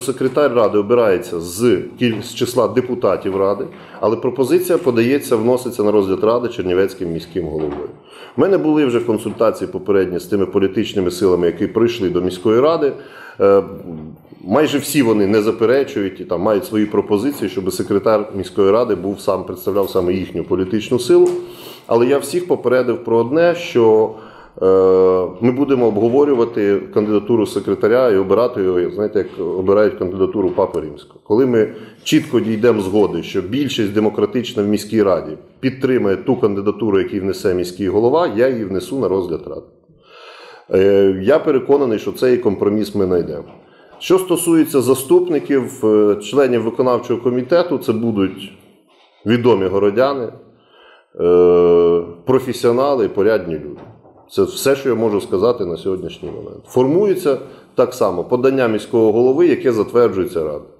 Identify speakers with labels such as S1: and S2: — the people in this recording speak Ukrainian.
S1: Секретар Ради обирається з числа депутатів Ради, але пропозиція подається, вноситься на розгляд Ради Чернівецьким міським головою. У мене були вже консультації попередні з тими політичними силами, які прийшли до міської ради. Майже всі вони не заперечують і там мають свої пропозиції, щоб секретар міської ради представляв саме їхню політичну силу. Але я всіх попередив про одне, що ми будемо обговорювати кандидатуру секретаря і обирати його, знаєте, як обирають кандидатуру Папи Римського. Коли ми чітко дійдемо згоди, що більшість демократична в міській раді підтримує ту кандидатуру, яку внесе міський голова, я її внесу на розгляд ради. Я переконаний, що цей компроміс ми знайдемо. Що стосується заступників, членів виконавчого комітету, це будуть відомі городяни, професіонали і порядні люди. Це все, що я можу сказати на сьогоднішній момент. Формується так само подання міського голови, яке затверджується Радою.